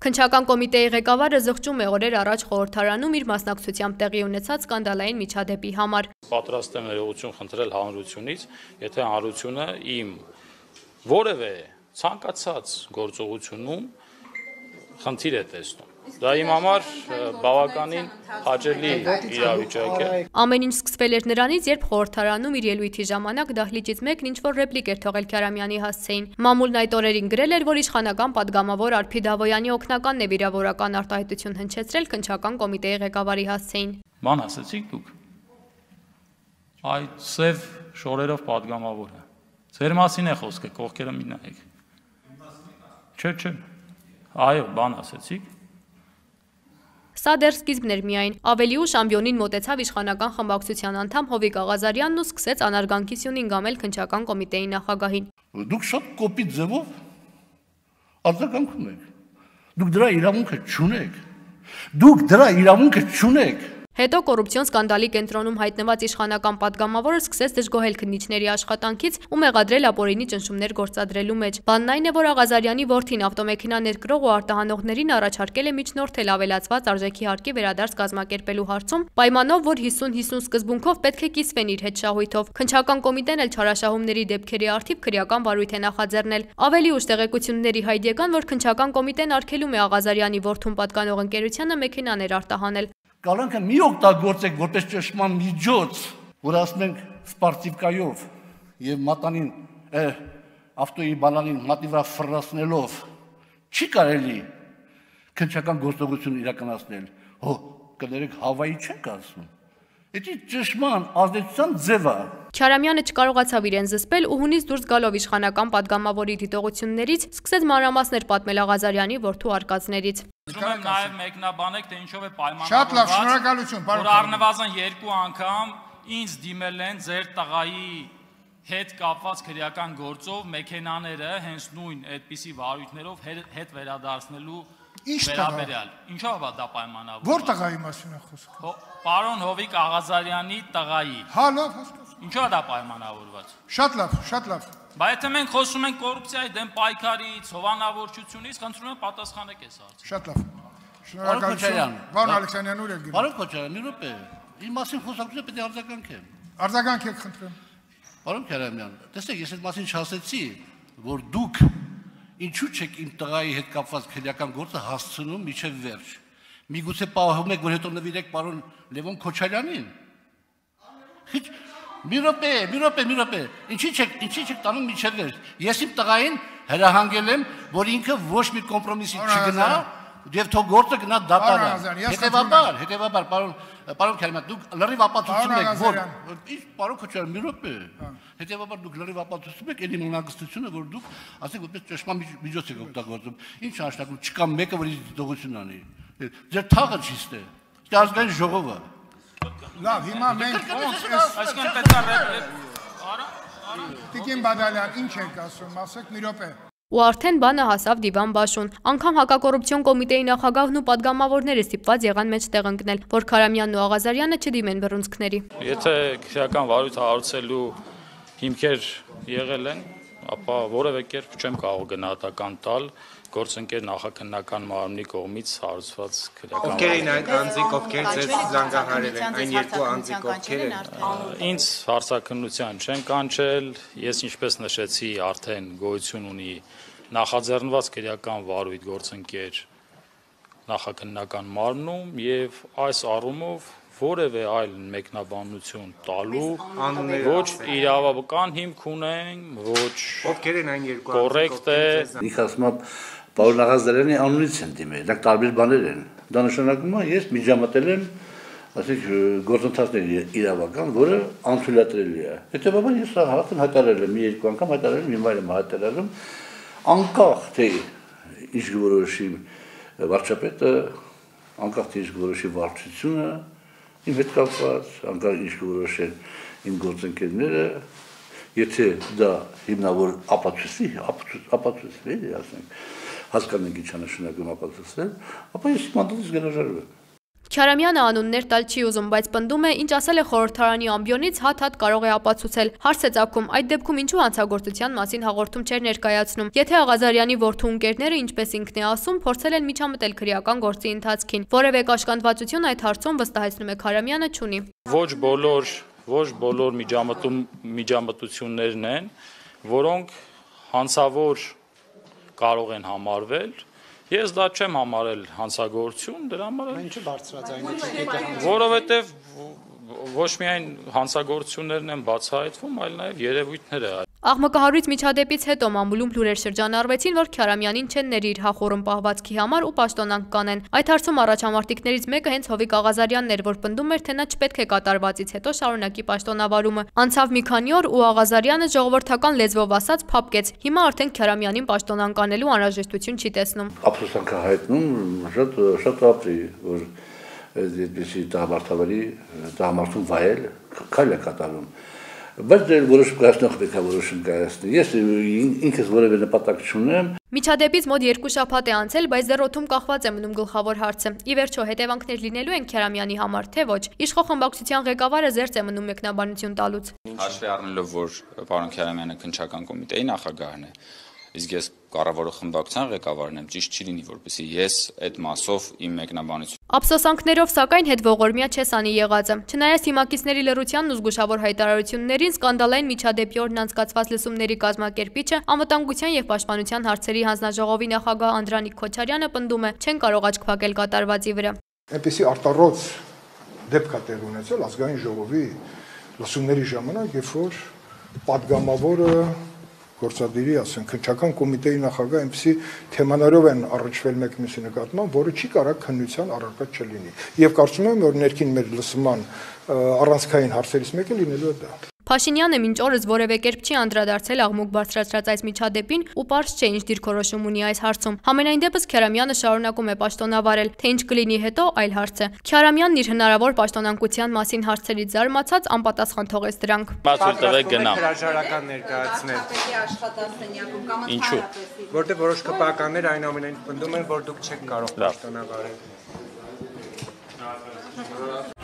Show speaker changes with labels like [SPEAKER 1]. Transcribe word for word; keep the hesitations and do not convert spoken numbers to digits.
[SPEAKER 1] Քննչական կոմիտեի ղեկավարը զղջում է օրեր առաջ խորհրդարանում իր մասնակցությամբ տեղի ունեցած սկանդալային միջադեպի համար։
[SPEAKER 2] Պատրաստ եմ ներողություն խնդրել հանրությունից, եթե հանրությունը իմ որևէ ցանկացած գործողությունում խնդիր է տեսնում։ Դա իմ համար բավականին հաճելի իրավիճակ է։
[SPEAKER 1] Ամեն ինչ սկսվել էր նրանից, երբ խորհրդարանում իր ելույթի ժամանակ դահլիճից մեկն ինչ-որ ռեպլիկ էր թողել Քարամյանի հասցեին։ Մամուլն այդ օրերին գրել էր, որ իշխանական падգամավոր Արփի Դավոյանի օգնականն է վիրավորական արտահայտություն հնչեցրել քննչական կոմիտեի ղեկավարի հասցեին։
[SPEAKER 2] Ման ասեցիք դուք։ Այդ սև շորերով падգամավորը։ Ձեր մասին է խոսքը, կողքերը մի նայեք։ Չէ, չէ։ Այո, բան ասեցիք։
[SPEAKER 1] Սա դեռ սկիզբն էր միայն, ավելի ուշ ամբիոնին մոտեցավ իշխանական խմբակցության անդամ Հովիկ Աղազարյանն ու սկսեց անարգանքի սյունին գամել քննչական կոմիտեի նախագահին։
[SPEAKER 3] Դուք շատ կոպիտ ձևով արձագանքում եք։ Դուք դրա իրավունքը չունեք։ Դուք դրա իրավունքը չունեք։
[SPEAKER 1] Հետո կոռուպցիոն սկանդալի կենտրոնում հայտնված իշխանական падգամավորը սկսեց դժգոհել քննիչների աշխատանքից ու մեղադրել ապօրինի ճնշումներ գործադրելու մեջ։ Բանն այն է, որ Աղազարյանի որդին ավտոմեքենա ներկրող ու արտահանողներին առաջարկել է միջնորդել ավելացված արժեքի հարկի վերադարձ կազմակերպելու հարցում, պայմանով, որ հիսուն հիսուն սկզբունքով պետք է կիսվեն իր հետ շահույթով։ Քննչական կոմիտեն էլ չարաշահումների դեպքերի առթիվ քրեական վարույթ է նախաձեռնել։ Ավելի ուշ տեղեկությունների հայտ եկան, որ քննչական կոմիտեն արգելում է Աղազարյանի որդուն պատկանող ընկերությանը մեքենաներ արտահանել։
[SPEAKER 3] Կալանքը մի օգտագործեք որպես ճշմարիտ միջոց, որ ասենք սպարտիվկայով եւ մատանին ավտոյի բանալին մատի վրա ֆռնացնելով չի կարելի քննչական գործողություն իրականացնել։ Հո կներեք Հավայի չեք ասում։ Դա ճշմարիտ ազդեցության ձև է։
[SPEAKER 1] Քարամյանը չկարողացավ իրեն զսպել ու հունից դուրս գալով իշխանական падգամավորի դիտողություններից սկսեց մանրամասներ պատմել Աղազարյանի որդու արկածներից։
[SPEAKER 2] Ուզում եմ նաև մեկնաբանեք, թե ինչով է պայմանավորված։
[SPEAKER 4] Շատ լավ, շնորհակալություն, պարոն։
[SPEAKER 2] Որ առնվազն երկու անգամ ինձ դիմել են ձեր տղայի հետ կապված քրեական գործով մեքենաները հենց նույն այդպիսի վարույթներով հետ վերադարձնելու վերաբերյալ։ Ինչով է դա պայմանավորված։
[SPEAKER 4] Որ տղայի մասին է խոսքը։
[SPEAKER 2] Պարոն Հովիկ Աղազարյանի տղայի։
[SPEAKER 4] Հա, լավ, հասկացա։
[SPEAKER 2] Ինչով է դա պայմանավորված։
[SPEAKER 4] Շատ լավ, շատ լավ։
[SPEAKER 2] Բայց եթե մենք խոսում ենք կոռուպցիայի դեմ պայքարից, հովանավորչությունից, խնդրում եմ պատասխանեք այս հարցին։
[SPEAKER 4] Շատ լավ։ Շնորհակալություն։ Պարոն Ալեքսանյան, ուր եք գնում։
[SPEAKER 3] Պարոն Քոչարյան, մի րոպե։ Իմ մասին խոսակցությունը պետք է արձագանքեմ։
[SPEAKER 4] Արձագանքեք, խնդրեմ։
[SPEAKER 3] Պարոն Քարամյան, տեսեք, ես այդ մասին չասեցի, որ դուք ինչու չեք իմ տղայի հետ կապված քրեական գործը հասցնում միջև վերջ։ Միգուցե պահում եք, որ հետո նվիրեք պարոն Լևոն Քոչարյանին։ Մի րոպե, մի րոպե, մի րոպե։ Ինչի՞ չեք, ինչի՞ չեք տանում միջև վերջ։ Ես իմ տղային հրահանգել եմ, որ ինքը ոչ մի կոմպրոմիսի չգնա եւ թող գործը գնա դատարան։ Հետևաբար, հետևաբար, պարոն պարոն Քարամյան, դուք լրիվ ապացուցում եք, որ ինչ պարոն Քոչարյան, մի րոպե։ Հետևաբար դուք լրիվ ապացուցում եք էլի մնագստությունը, որ դուք ասեք որպես ճշմարիտ միջոց եք օգտագործում։ Ինչ հաշտակում չկա մեկը, որ ինձ դողություն անի։ Ձեր թաղը ճիշտ է։ Դա ազգային ժողովը։
[SPEAKER 4] Լավ, հիմա մենք
[SPEAKER 2] այսինքն պետք է արա, արա։
[SPEAKER 4] Տիկին Բադալյան, ինչ եք ասում, ասեք մի րոպե։
[SPEAKER 1] Ու արդեն բանը հասավ դիվան բաշուն։ Անգամ հակակոռուպցիոն կոմիտեի նախագահն ու падգամավորները ստիպված եղան մեջտեղ ընկնել, որ Քարամյանն ու Աղազարյանը չդիմեն բռունցքների։
[SPEAKER 2] Եթե քրեական վարույթ հարուցելու հիմքեր եղել են, ապա որևէ կերպ չեմ կարող գնահատական տալ գործընկեր նախաքննական մարմնի կողմից հարուցված քրեական։
[SPEAKER 5] Ովքեր են այդ անձիկ, ովքեր ձեզ զանգահարել են, այն երկու անձիկ ովքեր են։
[SPEAKER 2] Ինձ հարցաքննության չեն կանչել, ես ինչպես նշեցի, արդեն գոյություն ունի նախաձեռնված քրեական վարույթ գործընկեր նախաքննական մարմնում եւ այս առումով որևէ այլ մեկնաբանություն տալու ոչ իրավական հիմք ունեն, ոչ
[SPEAKER 5] ովքեր են այն երկու
[SPEAKER 2] կոռեկտ է։
[SPEAKER 3] Ինքը ասում է պարոն Աղազարյանի անունից են դիմել, դա տարբեր բաներ են։ Դա նշանակում է ես միջամտել եմ, ասենք գործընթացների իրավական, որը անթույլատրելի է։ Հետևաբար ես հաղթեմ հայտարարել եմ, մի երկու անգամ հայտարարել եմ, հիմա եմ հայտարարում, անկախ թե ինչ որոշի վարչապետը, անկախ թե ինչ որոշի վարչությունը իմ հետ կապված, անկախ ինչ որոշեն իմ գործընկերները, եթե դա հիմնավոր ապացույցի, ապացույցի, ասենք, հասկանենք ինչ է նշանակում ապացուցել, ապա ես մանդատից կհրաժարվեմ։
[SPEAKER 1] Քյարամյանը անուններ տալ չի ուզում, բայց պնդում է, ինչ ասել է խորհրդարանի ամբիոնից, հատ-հատ կարող է ապացուցել։ Հարց է ծագում, այդ դեպքում ինչու հանցագործության մասին հաղորդում չէր ներկայացնում։ Եթե Աղազարյանի որդու ընկերները, ինչպես ինքն է ասում, փորձել են միջամտել քրեական գործի ընթացքին, որևէ կաշկանդվածություն այդ հարցում վստահեցնում է Քարամյանը չունի։
[SPEAKER 2] Ոչ բոլոր, ոչ բոլոր միջամտում միջամտություններն են, որոնք հանցավոր կարող են համարվել։ Ես դա չեմ համարել հանցագործություն, դրա համար
[SPEAKER 6] Ինչու բարձրաձայնեցիք,
[SPEAKER 2] որովհետև ոչ միայն հանցագործություններն են բացահայտվում, այլ նաև երևույթները։
[SPEAKER 1] Աղմկահարույց միջադեպից հետո մամուլում լուրեր շրջանառվեցին, որ Քյարամյանին չեն ներիր հախորում պահվածքի համար ու պաշտոնանկ կանեն։ Այդ հարցում առաջամարտիկներից մեկը հենց Հովիկ Աղազարյանն էր, որ պնդում էր, թե նա չպետք է կատարվածից հետո շարունակի պաշտոնավարումը։ Անցավ մի քանի օր ու Աղազարյանը ժողովրդական լեզվով ասած փափկեց։ Հիմա արդեն Քյարամյանին պաշտոնանկ անելու անհրաժեշտություն չի տեսնում։
[SPEAKER 3] Ափսոսանք է հայտնում, շատ շատ ապրի, որ այդպեսի տաղամարդավարի տաղամարդուն վայել քայլ է կատարում։ Բայց դեր որոշ կայացնող պետք է որոշում կայացնի։ Ես ինքս որևէ նպատակ չունեմ։
[SPEAKER 1] Միջադեպից մոտ երկու շաբաթ է անցել, բայց դեռ օդում կախված է մնում գլխավոր հարցը։ Ի վերջո հետևանքներ լինելու են Քյարամյանի համար, թե ոչ։ Իշխող խմբակցության ղեկավարը զերծ է մնում մեկնաբանություն տալուց։
[SPEAKER 7] Հաշվի առնելով, որ պարոն Քյարամյանը քննչական կոմիտեի նախագահն է, իսկ ես կառավարող խմբակցության ղեկավարն եմ, ճիշտ չի լինի, որպեսզի ես այդ մասով իմ մեկնաբանություն։
[SPEAKER 1] Ափսոսանքներով սակայն հետ ողորմյա չես անի եղածը։ Չնայած թիմակիցների լռությանն ու զգուշավոր հայտարարություններին, սկանդալային միջադեպի օրն անցկացված լսումների կազմակերպիչը անվտանգության եւ պաշտպանության հարցերի հանձնաժողովի նախագահ Անդրանիկ Քոչարյանը պնդում է, չեն կարող աչք փակել կատարվածի վրա։
[SPEAKER 4] Այնպեսի արտառոց դեպք է տեղ ունեցել ազգային ժողովի լսումների ժամանակ, երբ որ падգամավորը գործադիրի, ասենք, քննչական կոմիտեի նախագահ այնպեսի թեմաներով են առնչվել մեկ մյուսի նկատմամբ, որը չի կարող քննության առարկա չլինի։ Եվ կարծում եմ, որ ներքին մեր լսման առանցքային հարցերից մեկը լինելու է դա։
[SPEAKER 1] Փաշինյանը մինչ օրս որևէ կերպ չի անդրադարձել աղմուկ բարձրացրած այս միջադեպին ու պարզ չէ ինչ դիրքորոշում ունի այս հարցում։ Համենայն դեպս Քյարամյանը շարունակում է պաշտոնավարել, թե ինչ կլինի հետո այլ հարց է։ Քյարամյանն իր հնարավոր պաշտոնանկության մասին հարցերից զարմացած անպատասխան թողեց դրանք։
[SPEAKER 2] Մասույթ տվեք գնամ։
[SPEAKER 5] Հրաժարական ներկայացնել։
[SPEAKER 2] Ինչու՞։
[SPEAKER 5] Որտեղ որոշ կպականներ այնուամենայնիվ պնդում են, որ դուք չեք կարող պաշտոնավարել։